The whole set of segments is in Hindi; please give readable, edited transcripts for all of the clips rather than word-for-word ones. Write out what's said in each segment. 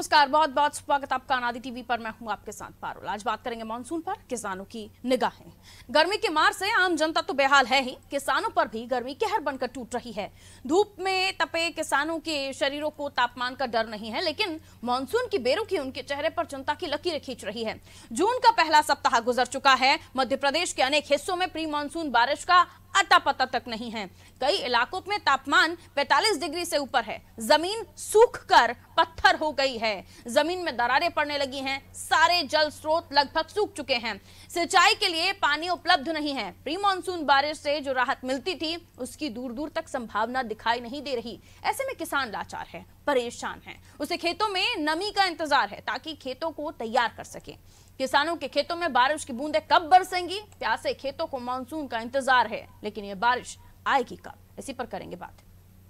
नमस्कार, बहुत बहुत स्वागत आपका अनादि टीवी पर। मैं हूं आपके साथ पारुल। आज बात करेंगे मानसून पर, किसानों की निगाहें। गर्मी की मार से आम जनता तो बेहाल है ही, किसानों पर भी गर्मी कहर बनकर टूट रही है। धूप में तपे किसानों के शरीरों को तापमान का डर नहीं है, लेकिन मानसून की बेरुखी उनके चेहरे पर चिंता की लकीरें खींच रही है। जून का पहला सप्ताह गुजर चुका है। मध्य प्रदेश के अनेक हिस्सों में प्री मानसून बारिश का अता पता तक नहीं है। कई इलाकों में तापमान 45 डिग्री से ऊपर है। जमीन सूखकर पत्थर हो गई है। जमीन में दरारें पड़ने लगी हैं। सारे जल स्रोत लगभग सूख चुके हैं। सिंचाई के लिए पानी उपलब्ध नहीं है। प्री मानसून बारिश से जो राहत मिलती थी, उसकी दूर दूर तक संभावना दिखाई नहीं दे रही। ऐसे में किसान लाचार है, परेशान है। उसे खेतों में नमी का इंतजार है ताकि खेतों को तैयार कर सके। किसानों के खेतों में बारिश की बूंदें कब बरसेंगी? प्यासे खेतों को मानसून का इंतजार है, लेकिन ये बारिश आएगी कब? इसी पर करेंगे बात।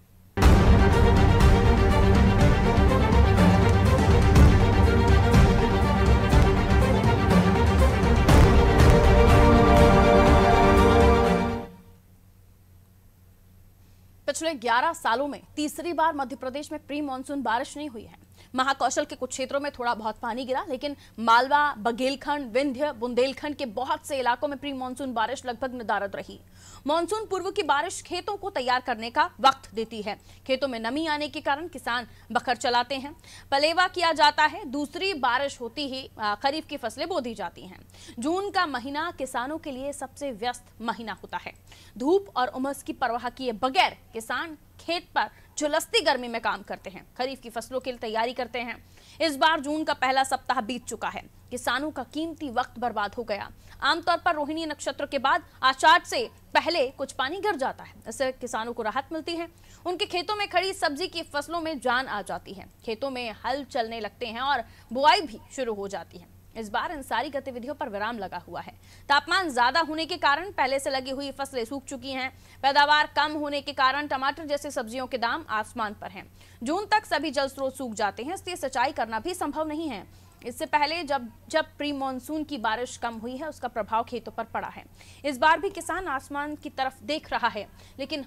पिछले 11 सालों में तीसरी बार मध्य प्रदेश में प्री मानसून बारिश नहीं हुई है। महाकौशल के कुछ क्षेत्रों में थोड़ा बहुत पानी गिरा, लेकिन मालवा, बघेलखंड, विंध्य, बुंदेलखंड के बहुत से इलाकों में प्री मानसून बारिश लगभग नदारद रही। मानसून पूर्व की बारिश खेतों को तैयार करने का वक्त देती है। खेतों में नमी आने के कारण किसान बखर चलाते हैं, पलेवा किया जाता है। दूसरी बारिश होती ही खरीफ की फसलें बो दी जाती हैं। जून का महीना किसानों के लिए सबसे व्यस्त महीना होता है। धूप और उमस की परवाह किए बगैर किसान खेत पर झुलसती गर्मी में काम करते हैं, खरीफ की फसलों के लिए तैयारी करते हैं। इस बार जून का पहला सप्ताह बीत चुका है। किसानों का कीमती वक्त बर्बाद हो गया। आमतौर पर रोहिणी नक्षत्र के बाद आषाढ़ से पहले कुछ पानी गिर जाता है। इससे किसानों को राहत मिलती है। उनके खेतों में खड़ी सब्जी की फसलों में जान आ जाती है। खेतों में हल चलने लगते हैं और बुआई भी शुरू हो जाती है। इस बार इन सारी गतिविधियों पर विराम लगा हुआ है। तापमान ज्यादा होने के कारण पहले से लगी हुई फसलें सूख चुकी हैं। पैदावार कम होने के कारण टमाटर जैसे सब्जियों के दाम आसमान पर हैं। जून तक सभी जल स्रोत सूख जाते हैं, इसलिए सिंचाई करना भी संभव नहीं है। इससे पहले जब प्री मानसून की बारिश कम हुई है, उसका प्रभाव खेतों पर पड़ा है। इस बार भी किसान आसमान की तरफ देख रहा है, लेकिन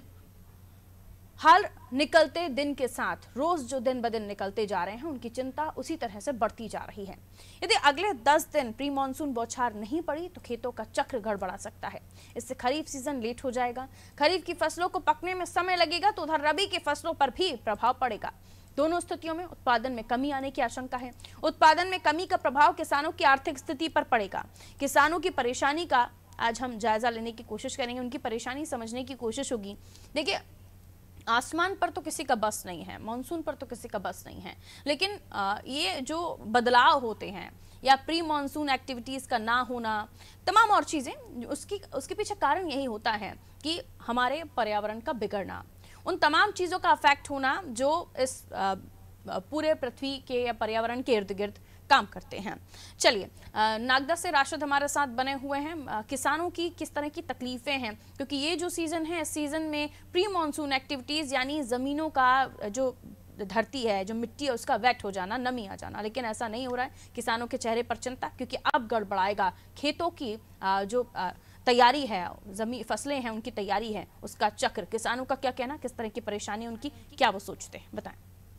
हर निकलते दिन के साथ रोज जो दिन ब दिन निकलते जा रहे हैं, उनकी चिंता उसी तरह से बढ़ती जा रही है। यदि अगले 10 दिन प्री मानसून बौछार नहीं पड़ी तो खेतों का चक्र गड़बड़ा सकता है। इससे खरीफ सीजन लेट हो जाएगा। खरीफ की फसलों को पकने में समय लगेगा, तो उधर रबी की फसलों पर भी प्रभाव पड़ेगा। दोनों स्थितियों में उत्पादन में कमी आने की आशंका है। उत्पादन में कमी का प्रभाव किसानों की आर्थिक स्थिति पर पड़ेगा। किसानों की परेशानी का आज हम जायजा लेने की कोशिश करेंगे, उनकी परेशानी समझने की कोशिश होगी। देखिए, आसमान पर तो किसी का बस नहीं है, मानसून पर तो किसी का बस नहीं है, लेकिन ये जो बदलाव होते हैं या प्री मानसून एक्टिविटीज़ का ना होना, तमाम और चीज़ें, उसके पीछे कारण यही होता है कि हमारे पर्यावरण का बिगड़ना, उन तमाम चीज़ों का अफेक्ट होना जो इस पूरे पृथ्वी के या पर्यावरण के इर्द गिर्द काम करते हैं। चलिए, नागदा से राशिद हमारे साथ बने हुए हैं। किसानों की किस तरह की तकलीफें हैं, क्योंकि ये जो सीजन है, इस सीजन में प्री मानसून एक्टिविटीज यानी जमीनों का जो धरती है, जो मिट्टी है, उसका वेट हो जाना, नमी आ जाना, लेकिन ऐसा नहीं हो रहा है। किसानों के चेहरे पर चिंता, क्योंकि अब गड़बड़ाएगा खेतों की जो तैयारी है, जमीन फसलें हैं उनकी तैयारी है, उसका चक्र। किसानों का क्या कहना, किस तरह की परेशानी उनकी, क्या वो सोचते हैं, बताएं।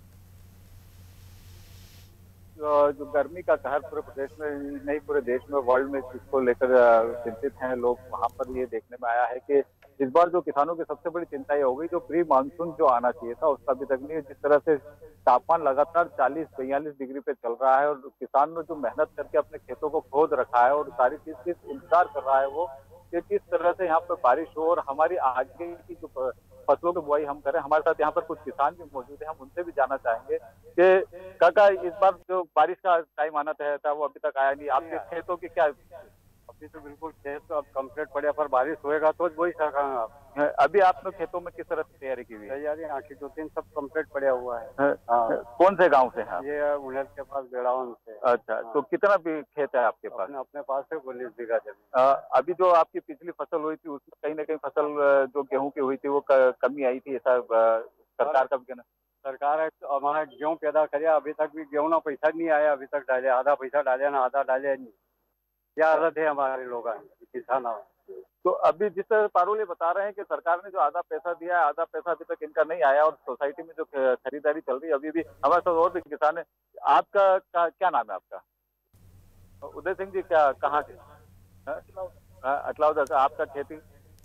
जो गर्मी का कहर पूरे प्रदेश में नहीं, पूरे देश में, वर्ल्ड में इसको लेकर चिंतित हैं लोग। वहां पर ये देखने में आया है कि इस बार जो किसानों की सबसे बड़ी चिंता ये हो गई, जो प्री मानसून जो आना चाहिए था उसका अभी तक नहीं है। जिस तरह से तापमान लगातार 40-42 डिग्री पे चल रहा है और किसान ने जो मेहनत करके अपने खेतों को खोद रखा है और सारी चीज की इंतजार कर रहा है वो, कि किस तरह से यहाँ पर बारिश हो और हमारी आगे की जो फसलों की बुआई हम करें। हमारे साथ यहाँ पर कुछ किसान भी मौजूद हैं, हम उनसे भी जानना चाहेंगे कि काका, इस बार जो बारिश का टाइम आना तय था वो अभी तक आया नहीं। आपके खेतों की क्या? अभी तो बिल्कुल खेत तो अब कंप्लीट पड़े, पर बारिश होएगा तो वही सकांगे आप। अभी आपने खेतों में किस तरह से तैयारी की हुई है? तैयारी आखिर 2-3 सब कंप्लीट पड़ा हुआ है। हाँ। कौन से गांव से हैं? ये उन्हें के पास बेड़ावन से। अच्छा, तो कितना भी खेत है आपके पास? अपने पास है 19 बीघा जमीन। अभी जो आपकी पिछली फसल हुई थी उसमें कहीं ना कहीं फसल जो गेहूं की हुई थी वो कमी आई थी, ऐसा सरकार का भी कहना? सरकार है तो हमारा गेहूँ पैदा करे, अभी तक भी गेहूँ ना पैसा नहीं आया, अभी तक डाले, आधा पैसा डाले ना आधा डाले नहीं। क्या आदत है हमारे लोग किसान। तो अभी जिस तरह पारुल ये बता रहे हैं कि सरकार ने जो आधा पैसा दिया है, आधा पैसा अभी तक इनका नहीं आया और सोसाइटी में जो खरीदारी चल रही है अभी भी। हमारे साथ और भी किसान है। आपका क्या नाम है आपका? उदय सिंह जी, क्या कहाँ के? अटलावदा से। आपका खेती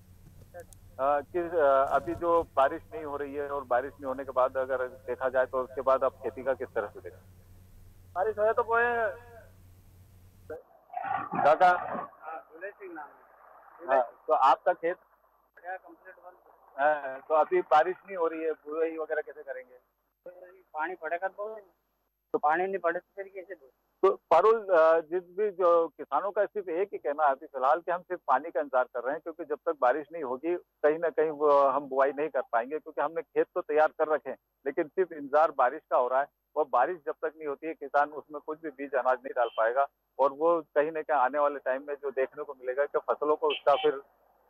अभी जो बारिश नहीं हो रही है और बारिश नहीं होने के बाद अगर देखा जाए तो उसके बाद आप खेती का किस तरह से देखा? बारिश हो तो बोए काका। उदय सिंह नाम हाँ, तो आपका खेत कंप्लीट बंद, तो अभी बारिश नहीं हो रही है, बुआई वगैरह कैसे करेंगे? पानी पड़ेगा तो पानी नहीं पड़े तो फिर कैसे दो? तो पारुल, जिस भी जो किसानों का सिर्फ एक ही कहना है अभी फिलहाल कि हम सिर्फ पानी का इंतजार कर रहे हैं, क्योंकि जब तक बारिश नहीं होगी कहीं ना कहीं हम बुआई नहीं कर पाएंगे, क्योंकि हमने खेत तो तैयार कर रखे हैं लेकिन सिर्फ इंतजार बारिश का हो रहा है। वो बारिश जब तक नहीं होती है किसान उसमें कुछ भी बीज अनाज नहीं डाल पाएगा और वो कहीं ना कहीं आने वाले टाइम में जो देखने को मिलेगा कि फसलों को उसका फिर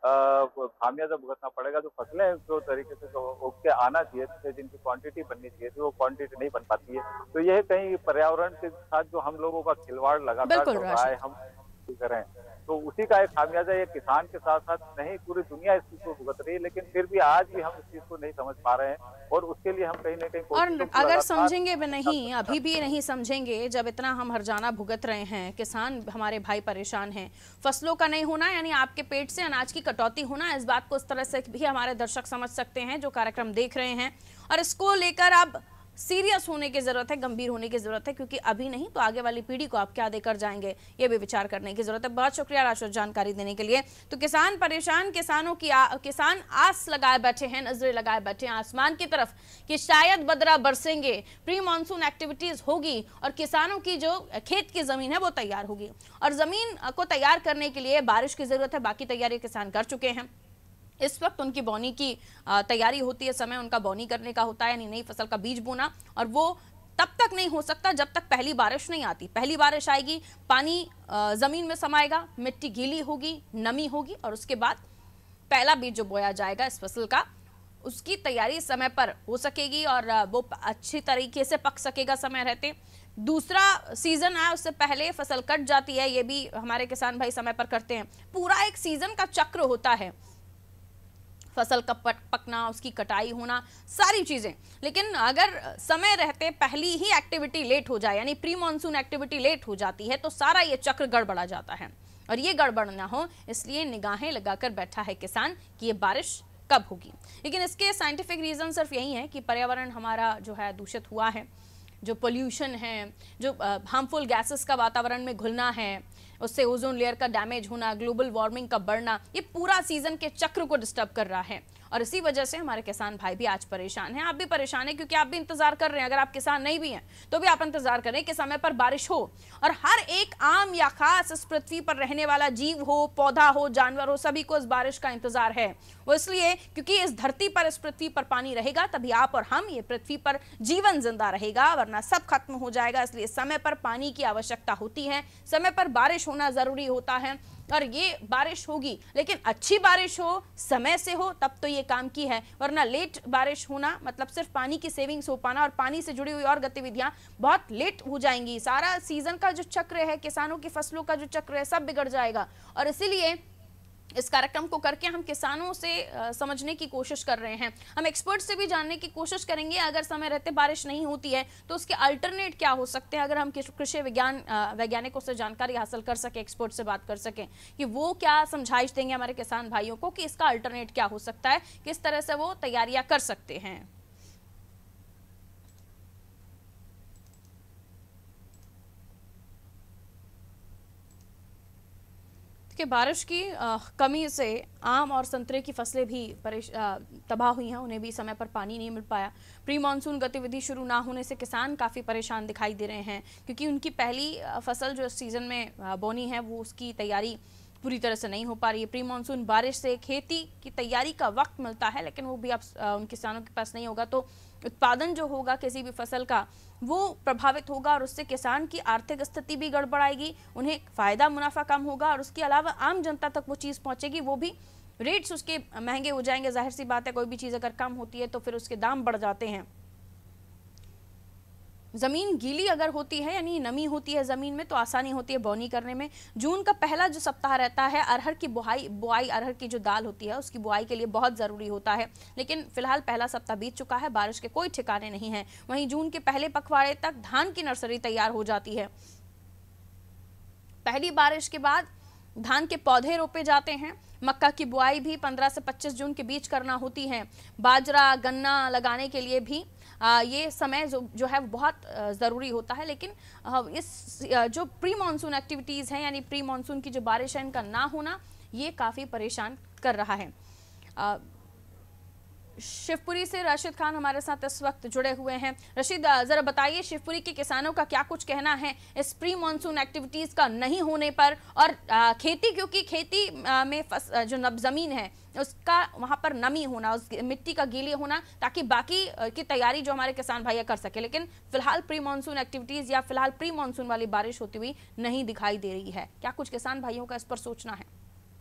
खामियाजा भुगतना पड़ेगा। जो फसलें जो तरीके से जो उग के आना चाहिए, जिनकी क्वांटिटी बननी चाहिए थी, वो क्वांटिटी नहीं बन पाती है। तो यह कहीं पर्यावरण के साथ जो हम लोगों का खिलवाड़ लगातार चल रहा है, हम करें तो उसी का एक खामियाजा ये किसान के साथ साथ नहीं पूरी दुनिया इस चीज को भुगत रही है। लेकिन फिर भी आज भी हम इस चीज को नहीं समझ पा रहे हैं और उसके लिए हम कहीं ना कहीं और अगर समझेंगे भी नहीं, अभी भी नहीं समझेंगे, जब इतना हम हर्जाना भुगत रहे हैं, किसान हमारे भाई परेशान हैं, फसलों का नहीं होना यानी आपके पेट से अनाज की कटौती होना, इस बात को इस तरह से भी हमारे दर्शक समझ सकते हैं जो कार्यक्रम देख रहे हैं। और इसको लेकर अब सीरियस होने की जरूरत है, गंभीर होने की जरूरत है, क्योंकि अभी नहीं तो आगे वाली पीढ़ी को आप क्या देकर जाएंगे, ये भी विचार करने की जरूरत है। बहुत शुक्रिया राशि जानकारी देने के लिए। तो किसान परेशान, किसान आस लगाए बैठे हैं, नजरें लगाए बैठे हैं आसमान की तरफ कि शायद बदरा बरसेंगे, प्री मानसून एक्टिविटीज होगी और किसानों की जो खेत की जमीन है वो तैयार होगी। और जमीन को तैयार करने के लिए बारिश की जरूरत है, बाकी तैयारी किसान कर चुके हैं। इस वक्त उनकी बोनी की तैयारी होती है, समय उनका बोनी करने का होता है, यानी नई फसल का बीज बोना, और वो तब तक नहीं हो सकता जब तक पहली बारिश नहीं आती। पहली बारिश आएगी, पानी जमीन में समाएगा, मिट्टी गीली होगी, नमी होगी और उसके बाद पहला बीज जो बोया जाएगा इस फसल का, उसकी तैयारी समय पर हो सकेगी और वो अच्छी तरीके से पक सकेगा समय रहते। दूसरा सीजन आया उससे पहले फसल कट जाती है, ये भी हमारे किसान भाई समय पर करते हैं। पूरा एक सीजन का चक्र होता है, फसल का पकना, उसकी कटाई होना, सारी चीजें। लेकिन अगर समय रहते पहली ही एक्टिविटी लेट हो जाए, यानी प्री मानसून एक्टिविटी लेट हो जाती है, तो सारा ये चक्र गड़बड़ा जाता है। और ये गड़बड़ ना हो इसलिए निगाहें लगाकर बैठा है किसान कि ये बारिश कब होगी। लेकिन इसके साइंटिफिक रीजन सिर्फ यही है कि पर्यावरण हमारा जो है दूषित हुआ है, जो पोल्यूशन है, जो हार्मफुल गैसेस का वातावरण में घुलना है, उससे ओजोन लेयर का डैमेज होना, ग्लोबल वार्मिंग का बढ़ना, ये पूरा सीजन के चक्र को डिस्टर्ब कर रहा है। और इसी वजह से हमारे किसान भाई भी आज परेशान हैं। आप भी परेशान हैं क्योंकि आप भी इंतजार कर रहे हैं। अगर आप किसान नहीं भी हैं तो भी आप इंतजार करें कि समय पर बारिश हो। और हर एक आम या खास इस पृथ्वी पर रहने वाला जीव हो, पौधा हो, जानवर हो, सभी को इस बारिश का इंतजार है। वो इसलिए क्योंकि इस धरती पर, इस पृथ्वी पर पानी रहेगा तभी आप और हम, ये पृथ्वी पर जीवन जिंदा रहेगा, वरना सब खत्म हो जाएगा। इसलिए समय पर पानी की आवश्यकता होती है, समय पर बारिश होना जरूरी होता है। और ये बारिश होगी लेकिन अच्छी बारिश हो, समय से हो, तब तो ये काम की है, वरना लेट बारिश होना मतलब सिर्फ पानी की सेविंग्स हो पाना और पानी से जुड़ी हुई और गतिविधियां बहुत लेट हो जाएंगी। सारा सीजन का जो चक्र है, किसानों की फसलों का जो चक्र है, सब बिगड़ जाएगा। और इसीलिए इस कार्यक्रम को करके हम किसानों से समझने की कोशिश कर रहे हैं, हम एक्सपर्ट से भी जानने की कोशिश करेंगे। अगर समय रहते बारिश नहीं होती है तो उसके अल्टरनेट क्या हो सकते हैं। अगर हम कृषि वैज्ञानिकों से जानकारी हासिल कर सके, एक्सपर्ट से बात कर सकें कि वो क्या समझाइश देंगे हमारे किसान भाइयों को कि इसका अल्टरनेट क्या हो सकता है, किस तरह से वो तैयारियां कर सकते हैं। कि बारिश की कमी से आम और संतरे की फसलें भी तबाह हुई हैं, उन्हें भी समय पर पानी नहीं मिल पाया। प्री मानसून गतिविधि शुरू ना होने से किसान काफ़ी परेशान दिखाई दे रहे हैं क्योंकि उनकी पहली फसल जो इस सीज़न में बोनी है वो उसकी तैयारी पूरी तरह से नहीं हो पा रही है। प्री मानसून बारिश से खेती की तैयारी का वक्त मिलता है लेकिन वो भी अब उन किसानों के पास नहीं होगा, तो उत्पादन जो होगा किसी भी फसल का वो प्रभावित होगा और उससे किसान की आर्थिक स्थिति भी गड़बड़ाएगी, उन्हें फायदा मुनाफा कम होगा और उसके अलावा आम जनता तक वो चीज़ पहुंचेगी, वो भी रेट्स उसके महंगे हो जाएंगे। जाहिर सी बात है, कोई भी चीज़ अगर कम होती है तो फिर उसके दाम बढ़ जाते हैं। जमीन गीली अगर होती है यानी नमी होती है जमीन में तो आसानी होती है बोनी करने में। जून का पहला जो सप्ताह रहता है अरहर की बुआई अरहर की जो दाल होती है उसकी बुआई के लिए बहुत जरूरी होता है, लेकिन फिलहाल पहला सप्ताह बीत चुका है, बारिश के कोई ठिकाने नहीं है। वहीं जून के पहले पखवाड़े तक धान की नर्सरी तैयार हो जाती है। पहली बारिश के बाद धान के पौधे रोपे जाते हैं। मक्का की बुआई भी 15 से 25 जून के बीच करना होती है। बाजरा गन्ना लगाने के लिए भी ये समय जो है बहुत ज़रूरी होता है, लेकिन इस जो प्री मानसून एक्टिविटीज़ हैं यानी प्री मानसून की जो बारिश है इनका ना होना ये काफ़ी परेशान कर रहा है। शिवपुरी से रशीद खान हमारे साथ इस वक्त जुड़े हुए हैं। रशीद, जरा बताइए शिवपुरी के किसानों का क्या कुछ कहना है इस प्री मानसून एक्टिविटीज का नहीं होने पर, और खेती, क्योंकि खेती में जो जमीन है उसका वहां पर नमी होना, उस मिट्टी का गीली होना, ताकि बाकी की तैयारी जो हमारे किसान भाई कर सके, लेकिन फिलहाल प्री मानसून एक्टिविटीज या फिलहाल प्री मानसून वाली बारिश होती हुई नहीं दिखाई दे रही है। क्या कुछ किसान भाइयों का इस पर सोचना है?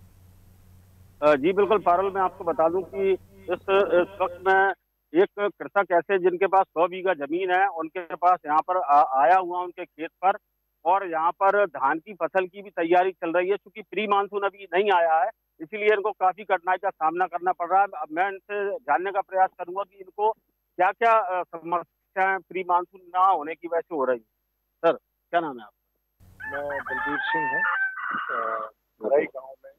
जी बिल्कुल पारुल, मैं आपको बता दूं कि इस वक्त में एक कृषक ऐसे जिनके पास 100 बीघा जमीन है, उनके पास यहाँ पर आया हुआ उनके खेत पर, और यहाँ पर धान की फसल की भी तैयारी चल रही है। क्योंकि प्री मानसून अभी नहीं आया है, इसीलिए इनको काफी कठिनाई का सामना करना पड़ रहा है। अब मैं इनसे जानने का प्रयास करूंगा कि इनको क्या क्या समस्याएं प्री मानसून ना होने की वजह से हो रही है। सर, क्या नाम है आपका? मैं बलबीर सिंह हूँ, भराई गाँव में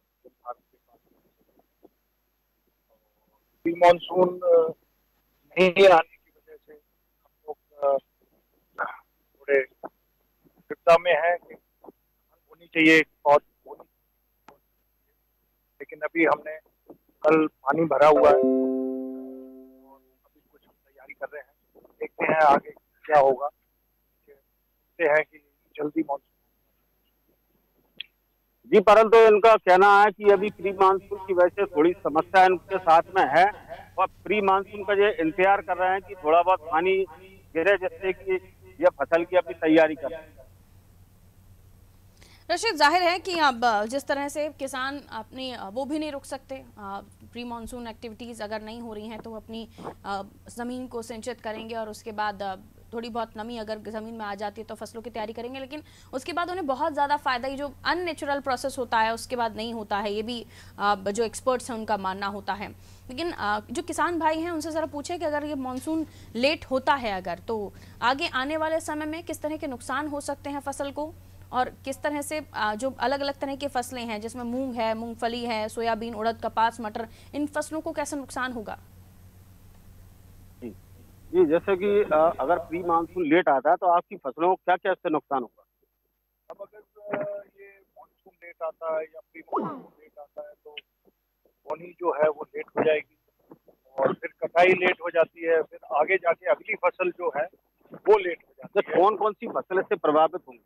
प्री मानसून नहीं आने की वजह से हम लोग थोड़े चिंता में है कि होनी चाहिए बहुत होनी, लेकिन अभी हमने कल पानी भरा हुआ है और अभी कुछ हम तैयारी कर रहे हैं, देखते हैं आगे क्या होगा। देखते हैं कि जल्दी मानसून। जी परंतु इनका कहना है कि अभी प्री मानसून की वजह से थोड़ी समस्या इनके साथ में है, और प्री मानसून का ये इंतजार कर रहे हैं कि थोड़ा बहुत पानी गिरे जिससे कि ये फसल की अपनी तैयारी कर। रशीद, जाहिर है कि अब जिस तरह से किसान अपनी वो भी नहीं रुक सकते, प्री मानसून एक्टिविटीज़ अगर नहीं हो रही हैं तो अपनी ज़मीन को सिंचित करेंगे और उसके बाद थोड़ी बहुत नमी अगर ज़मीन में आ जाती है तो फसलों की तैयारी करेंगे, लेकिन उसके बाद उन्हें बहुत ज़्यादा फ़ायदा ही जो अननेचुरल प्रोसेस होता है उसके बाद नहीं होता है, ये भी जो एक्सपर्ट्स हैं उनका मानना होता है। लेकिन जो किसान भाई हैं उनसे ज़रा पूछे कि अगर ये मानसून लेट होता है अगर, तो आगे आने वाले समय में किस तरह के नुकसान हो सकते हैं फसल को, और किस तरह से जो अलग अलग तरह की फसलें हैं जिसमें मूंग है, मूंगफली है, सोयाबीन, उड़द, कपास, मटर, इन फसलों को कैसे नुकसान होगा? जी, जैसे कि अगर प्री मानसून लेट आता है तो आपकी फसलों को क्या क्या इससे नुकसान होगा? अब अगर ये मानसून लेट आता है या प्री मानसून लेट आता है तो बोनी जो है वो लेट हो जाएगी और फिर कटाई लेट हो जाती है, फिर आगे जाके अगली फसल जो है वो लेट हो जाती है। कौन कौन सी फसल इससे प्रभावित होंगी?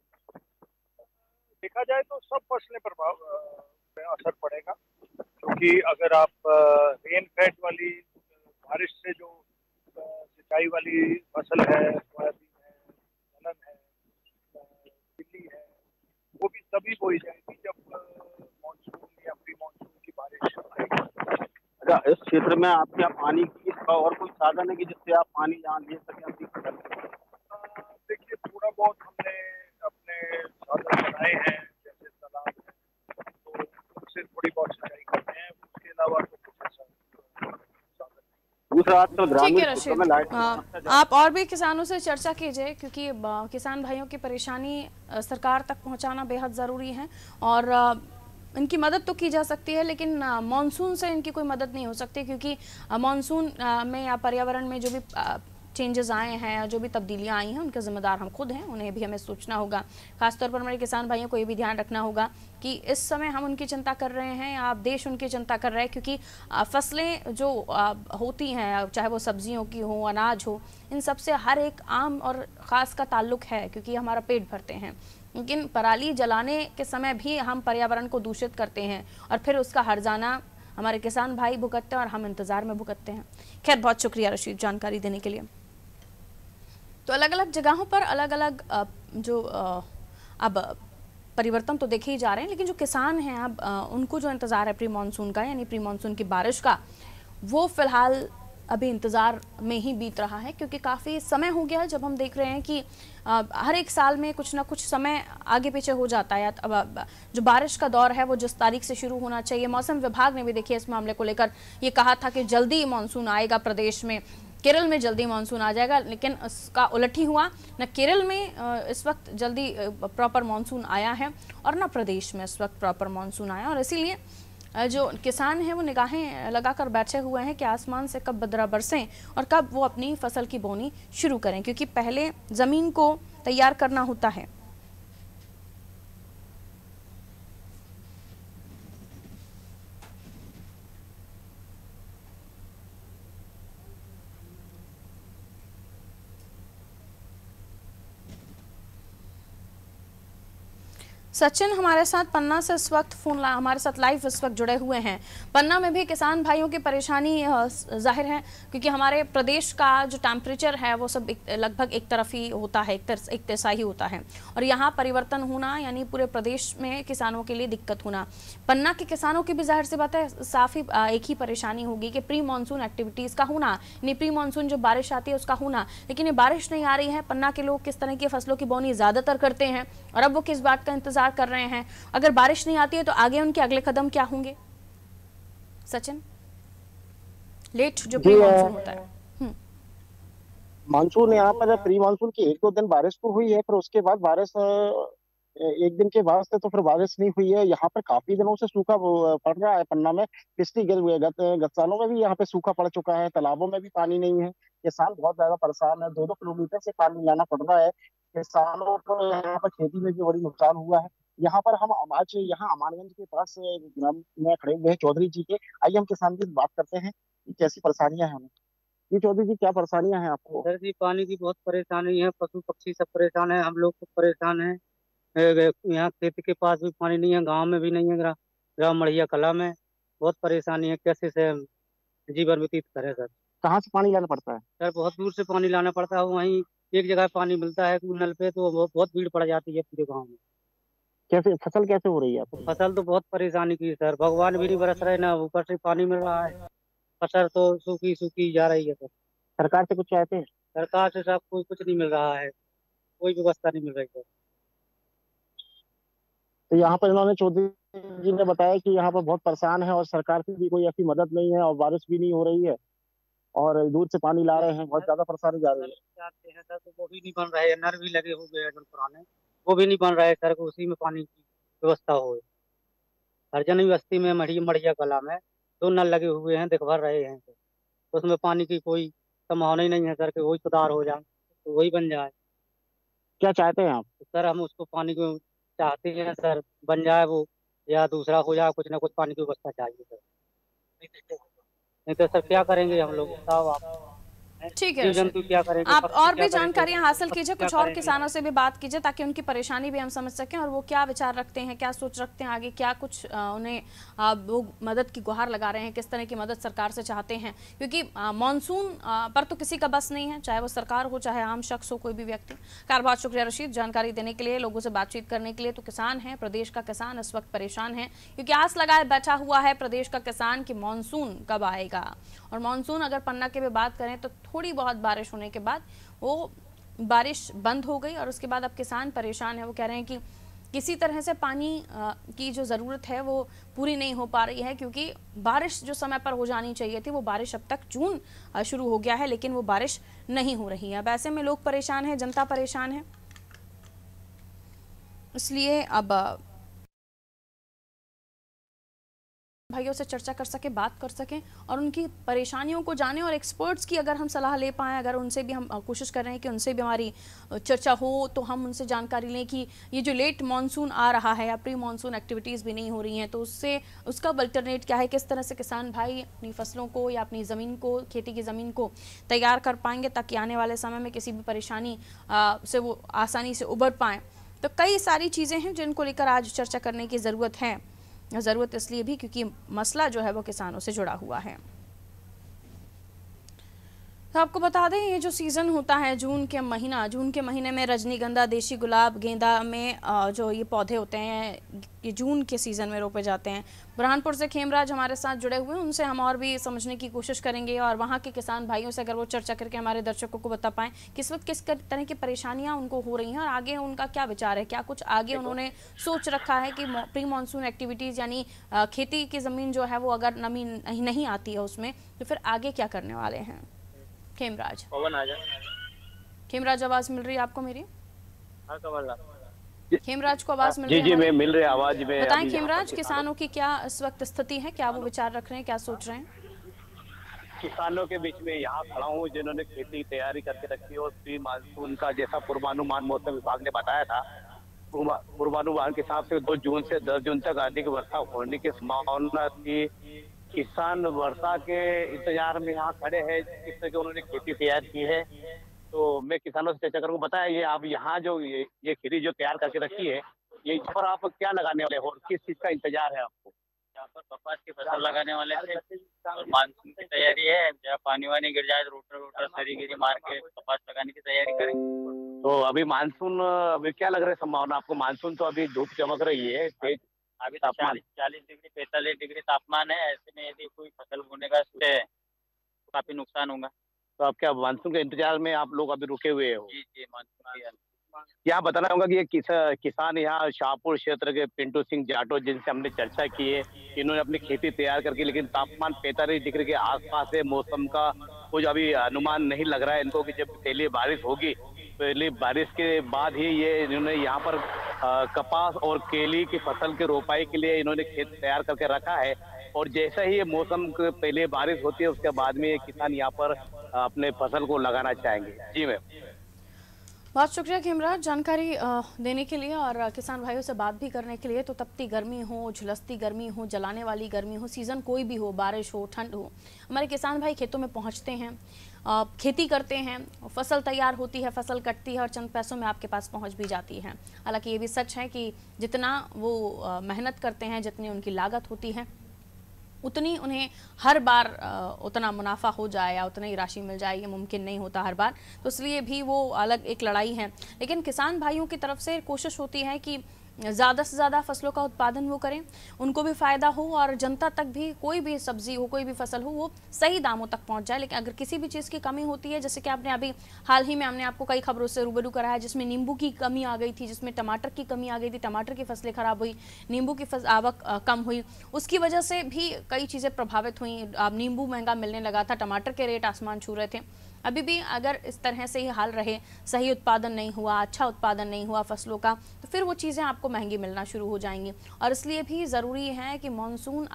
देखा जाए तो सब फसलें पे असर पड़ेगा, क्योंकि अगर आप रेन फेड वाली बारिश से जो सिंचाई वाली फसल है, सोयाबीन है, दलहन है, तिल्ली है, वो भी तभी बोई जाएगी जब मानसून या प्री मानसून की बारिश आएगी। अच्छा, इस क्षेत्र में आपके यहाँ पानी की और कोई साधन है कि जिससे आप पानी यहाँ ले सकें अपनी फसल? देखिए, थोड़ा बहुत हमने अपने साधन बनाए हैं, जैसे तालाब है तो उससे थोड़ी बहुत सिंचाई करते हैं, उसके अलावा तो कुछ ऐसा साधन। दूसरा, आजकल ग्रामीण ठीक है रशीद, आप और भी किसानों से चर्चा कीजिए, क्योंकि किसान भाइयों की परेशानी सरकार तक पहुंचाना बेहद ज़रूरी है और इनकी मदद तो की जा सकती है, लेकिन मानसून से इनकी कोई मदद नहीं हो सकती, क्योंकि मानसून में या पर्यावरण में जो भी चेंजेस आए हैं, जो भी तब्दीलियां आई हैं, उनके जिम्मेदार हम खुद हैं, उन्हें भी हमें सोचना होगा। खासतौर पर हमारे किसान भाइयों को ये भी ध्यान रखना होगा कि इस समय हम उनकी चिंता कर रहे हैं या आप देश उनकी चिंता कर रहे हैं, क्योंकि फसलें जो होती हैं, चाहे वो सब्जियों की हो, अनाज हो, इन सब से हर एक आम और ख़ास का ताल्लुक है, क्योंकि हमारा पेट भरते हैं। लेकिन पराली जलाने के समय भी हम पर्यावरण को दूषित करते हैं और फिर उसका हर्जाना हमारे किसान भाई भुगतते हैं और हम इंतज़ार में भुगतते हैं। खैर, बहुत शुक्रिया रशीद जानकारी देने के लिए। तो अलग अलग जगहों पर अलग अलग जो अब परिवर्तन तो देखे ही जा रहे हैं, लेकिन जो किसान हैं अब उनको जो इंतज़ार है प्री मानसून का, यानी प्री मानसून की बारिश का, वो फिलहाल अभी इंतज़ार में ही बीत रहा है, क्योंकि काफ़ी समय हो गया है जब हम देख रहे हैं कि हर एक साल में कुछ ना कुछ समय आगे पीछे हो जाता है। जो बारिश का दौर है वो जिस तारीख से शुरू होना चाहिए, मौसम विभाग ने भी देखिए इस मामले को लेकर ये कहा था कि जल्दी मानसून आएगा प्रदेश में, केरल में जल्दी मानसून आ जाएगा, लेकिन उसका उलट ही हुआ। न केरल में इस वक्त जल्दी प्रॉपर मानसून आया है और न प्रदेश में इस वक्त प्रॉपर मानसून आया, और इसीलिए जो किसान हैं वो निगाहें लगाकर बैठे हुए हैं कि आसमान से कब बदरा बरसें और कब वो अपनी फसल की बोनी शुरू करें, क्योंकि पहले ज़मीन को तैयार करना होता है। सचिन हमारे साथ पन्ना से इस वक्त हमारे साथ लाइव इस वक्त जुड़े हुए हैं। पन्ना में भी किसान भाइयों की परेशानी जाहिर है, क्योंकि हमारे प्रदेश का जो टेम्परेचर है वो सब लगभग एक तरफ ही होता है, एक जैसा ही होता है, और यहाँ परिवर्तन होना यानी पूरे प्रदेश में किसानों के लिए दिक्कत होना। पन्ना के किसानों की भी जाहिर सी बात है साफ ही एक ही परेशानी होगी कि प्री मानसून एक्टिविटीज़ का होना, यानी प्री मानसून जो बारिश आती है उसका होना, लेकिन ये बारिश नहीं आ रही है। पन्ना के लोग किस तरह की फसलों की बोनी ज़्यादातर करते हैं और अब वो किस बात का इंतजार कर रहे हैं? अगर बारिश नहीं आती है तो आगे उनके अगले कदम क्या होंगे? सचिन, लेट जो प्री मानसून होता है, मानसून यहाँ पर प्री मानसून की 1-2 दिन बारिश तो हुई है, पर उसके बाद बारिश एक दिन के बाद से तो फिर बारिश नहीं हुई है। यहाँ पर काफी दिनों से सूखा पड़ रहा है पन्ना में। पिछली गत सालों में भी यहाँ पे सूखा पड़ चुका है, तालाबों में भी पानी नहीं है। किसान बहुत ज्यादा परेशान है, 2-2 किलोमीटर से पानी लाना पड़ रहा है किसानों को। यहाँ पर खेती में भी बड़ी नुकसान हुआ है। यहाँ पर हम आज यहाँ अमानगंज के पास ग्राम में खड़े हुए हैं चौधरी जी के। आइए हम किसान जी से बात करते हैं कि कैसी परेशानियां हैं हमें। जी चौधरी जी, क्या परेशानियां हैं आपको? सर जी, पानी की बहुत परेशानी है, पशु पक्षी सब परेशान है, हम लोग तो परेशान हैं। यहाँ खेत के पास भी पानी नहीं है, गांव में भी नहीं है, ग्राम मढ़िया कला में बहुत परेशानी है। कैसे से हम जीवन व्यतीत करें सर? कहाँ से पानी लाना पड़ता है? सर बहुत दूर से पानी लाना पड़ता है, वहीं एक जगह पानी मिलता है नल पे, तो बहुत भीड़ पड़ जाती है पूरे गाँव में। कैसे फसल कैसे हो रही है आपको? फसल तो बहुत परेशानी की सर, भगवान भी नहीं बरस रहे, ना ऊपर से पानी मिल रहा है, फसल तो सूखी सूखी जा रही है सर। सरकार से कुछ चाहते हैं? सरकार से सब कुछ नहीं मिल रहा है, कोई व्यवस्था नहीं मिल रही है। तो यहाँ पर इन्होंने चौधरी जी ने बताया कि यहाँ पर बहुत परेशान है और सरकार की भी कोई ऐसी मदद नहीं है और बारिश भी नहीं हो रही है और दूर से पानी ला रहे हैं, बहुत ज्यादा परेशानी जा रही है। चाहते हैं सर, तो वो भी नहीं बन रहे हैं, नल भी लगे हुए हैं जो पुराने, वो भी नहीं बन रहे सर, को उसी में पानी की व्यवस्था हो। हरजन बस्ती में मढ़िया कला में 2 नल लगे हुए हैं, दिख भर रहे हैं, तो उसमें पानी की कोई संभावना ही नहीं है सर कि वही सुधार हो जाए, तो वही बन जाए। क्या चाहते हैं आप? तो सर हम उसको पानी को चाहते हैं सर, बन जाए वो, या दूसरा हो जाए, कुछ ना कुछ पानी की व्यवस्था चाहिए सर, नहीं तो सर क्या करेंगे हम लोग, बताओ आप। ठीक है, जंतु क्या करेंगे? आप और भी जानकारियां हासिल कीजिए, कुछ और किसानों से भी बात कीजिए ताकि उनकी परेशानी भी हम समझ सकें और वो क्या विचार रखते हैं, क्या सोच रखते हैं, आगे क्या कुछ उन्हें वो मदद की गुहार लगा रहे हैं, किस तरह की मदद सरकार से चाहते हैं, क्योंकि मानसून पर तो किसी का बस नहीं है, चाहे वो सरकार हो चाहे आम शख्स हो, कोई भी व्यक्ति। कार बहुत शुक्रिया रशीद जानकारी देने के लिए, लोगों से बातचीत करने के लिए। तो किसान है, प्रदेश का किसान इस वक्त परेशान है, क्योंकि आस लगाए बैठा हुआ है प्रदेश का किसान कि मानसून कब आएगा। और मानसून अगर पन्ना की भी बात करें तो थोड़ी बहुत बारिश होने के बाद वो बारिश बंद हो गई और उसके बाद अब किसान परेशान है। वो कह रहे हैं कि किसी तरह से पानी की जो ज़रूरत है वो पूरी नहीं हो पा रही है, क्योंकि बारिश जो समय पर हो जानी चाहिए थी वो बारिश अब तक जून शुरू हो गया है लेकिन वो बारिश नहीं हो रही है। अब ऐसे में लोग परेशान हैं, जनता परेशान है, इसलिए अब भाइयों से चर्चा कर सके, बात कर सकें और उनकी परेशानियों को जानें। और एक्सपर्ट्स की अगर हम सलाह ले पाएँ, अगर उनसे भी हम कोशिश कर रहे हैं कि उनसे भी हमारी चर्चा हो, तो हम उनसे जानकारी लें कि ये जो लेट मानसून आ रहा है या प्री मानसून एक्टिविटीज़ भी नहीं हो रही हैं, तो उसका अल्टरनेट क्या है, किस तरह से किसान भाई अपनी फसलों को या अपनी ज़मीन को, खेती की ज़मीन को तैयार कर पाएंगे ताकि आने वाले समय में किसी भी परेशानी से वो आसानी से उबर पाएँ। तो कई सारी चीज़ें हैं जिनको लेकर आज चर्चा करने की ज़रूरत है। ज़रूरत इसलिए भी क्योंकि मसला जो है वो किसानों से जुड़ा हुआ है। तो आपको बता दें ये जो सीज़न होता है जून के महीने में रजनीगंधा, देशी गुलाब, गेंदा में जो ये पौधे होते हैं ये जून के सीज़न में रोपे जाते हैं। बुरहानपुर से खेमराज हमारे साथ जुड़े हुए हैं, उनसे हम और भी समझने की कोशिश करेंगे और वहाँ के किसान भाइयों से अगर वो चर्चा करके हमारे दर्शकों को बता पाएँ किस वक्त किस तरह की परेशानियाँ उनको हो रही हैं और आगे उनका क्या विचार है, क्या कुछ आगे उन्होंने सोच रखा है कि प्री मानसून एक्टिविटीज़ यानी खेती की ज़मीन जो है वो अगर नमी नहीं आती है उसमें तो फिर आगे क्या करने वाले हैं। खेमराज, पवन आ जा। खेमराज, आवाज मिल रही है आपको मेरी? हाँ कमल, खेमराज को आवाज मिल रही है? जी मैं मिल रही आवाज में। बताएं खेमराज, किसानों की क्या इस वक्त स्थिति है, क्या वो विचार रख रहे हैं, क्या सोच रहे हैं? किसानों के बीच में यहाँ खड़ा हूँ जिन्होंने खेती की तैयारी करके रखी है और प्री मानसून का जैसा पूर्वानुमान मौसम विभाग ने बताया था, पूर्वानुमान के हिसाब से 2 जून से 10 जून तक अधिक वर्षा होने की संभावना थी। किसान वर्षा के इंतजार में यहाँ खड़े हैं, जिस तरह की उन्होंने खेती तैयार की है। तो मैं किसानों से चर्चा करूँगा। बताया ये आप यहाँ जो ये खेती जो तैयार करके रखी है, ये इस पर आप क्या लगाने वाले हो और किस चीज का इंतजार है आपको? यहाँ पर कपास की फसल लगाने वाले थे और मानसून की तैयारी है। जब पानी वानी गिर जाए तो रोटर सरी गिरी मार के कपास लगाने की तैयारी करेंगे। तो अभी मानसून अभी क्या लग रहा है संभावना आपको? मानसून तो अभी धूप चमक रही है, तेज अभी तो 40 डिग्री 45 डिग्री तापमान है। ऐसे में यदि कोई फसल बोने का तो काफी नुकसान होगा। तो आप क्या मानसून के इंतजार में आप लोग अभी रुके हुए हो? जी मानसून की यहाँ बताना होगा कि ये किसान यहाँ शाहपुर क्षेत्र के पिंटू सिंह जाटो जिनसे हमने चर्चा की है, इन्होंने अपनी खेती तैयार करके, लेकिन तापमान 45 डिग्री के आसपास है। मौसम का कुछ अभी अनुमान नहीं लग रहा है इनको कि जब पहली बारिश होगी, पहली बारिश के बाद ही ये इन्होंने यहाँ पर कपास और केली की फसल की रोपाई के लिए इन्होंने खेत तैयार करके रखा है। और जैसा ही ये मौसम के पहले बारिश होती है उसके बाद में किसान यहाँ पर अपने फसल को लगाना चाहेंगे। जी मैम, बहुत शुक्रिया खेमराज जानकारी देने के लिए और किसान भाइयों से बात भी करने के लिए। तो तपती गर्मी हो, झुलसती गर्मी हो, जलाने वाली गर्मी हो, सीज़न कोई भी हो, बारिश हो, ठंड हो, हमारे किसान भाई खेतों में पहुंचते हैं, खेती करते हैं, फसल तैयार होती है, फसल कटती है और चंद पैसों में आपके पास पहुंच भी जाती है। हालांकि ये भी सच है कि जितना वो मेहनत करते हैं, जितनी उनकी लागत होती है, उतनी उन्हें हर बार उतना मुनाफा हो जाए या उतनी राशि मिल जाए ये मुमकिन नहीं होता हर बार। तो इसलिए भी वो अलग एक लड़ाई है। लेकिन किसान भाइयों की तरफ से कोशिश होती है कि ज़्यादा से ज़्यादा फसलों का उत्पादन वो करें, उनको भी फ़ायदा हो और जनता तक भी कोई भी सब्जी हो, कोई भी फसल हो, वो सही दामों तक पहुंच जाए। लेकिन अगर किसी भी चीज़ की कमी होती है, जैसे कि आपने अभी हाल ही में हमने आपको कई खबरों से रूबरू कराया जिसमें नींबू की कमी आ गई थी, जिसमें टमाटर की कमी आ गई थी, टमाटर की फसलें खराब हुई, नींबू की आवक कम हुई, उसकी वजह से भी कई चीज़ें प्रभावित हुई। अब नींबू महंगा मिलने लगा था, टमाटर के रेट आसमान छू रहे थे। अभी भी अगर इस तरह से ही हाल रहे, सही उत्पादन नहीं हुआ, अच्छा उत्पादन नहीं हुआ फसलों का, तो फिर वो चीज़ें आपको महंगी मिलना शुरू हो जाएंगी। और इसलिए भी ज़रूरी है कि मानसून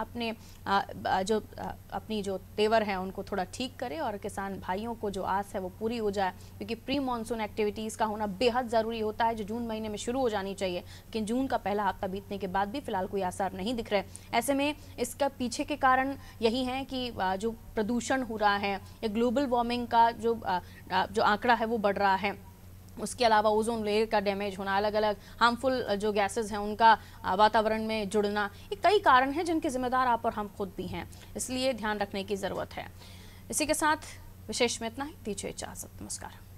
अपनी जो तेवर है उनको थोड़ा ठीक करे और किसान भाइयों को जो आस है वो पूरी हो जाए, क्योंकि प्री मानसून एक्टिविटीज़ का होना बेहद ज़रूरी होता है, जो जून महीने में शुरू हो जानी चाहिए। लेकिन जून का पहला हफ्ता बीतने के बाद भी फिलहाल कोई आसार नहीं दिख रहे। ऐसे में इसका पीछे के कारण यही है कि जो प्रदूषण हो रहा है या ग्लोबल वार्मिंग का जो आंकड़ा है वो बढ़ रहा है, उसके अलावा ओजोन लेयर का डैमेज होना, अलग अलग हार्मफुल जो गैसेस हैं उनका वातावरण में जुड़ना, ये कई कारण हैं जिनके जिम्मेदार आप और हम खुद भी हैं। इसलिए ध्यान रखने की ज़रूरत है। इसी के साथ विशेष में इतना ही, दीजिए इजाज़त, नमस्कार।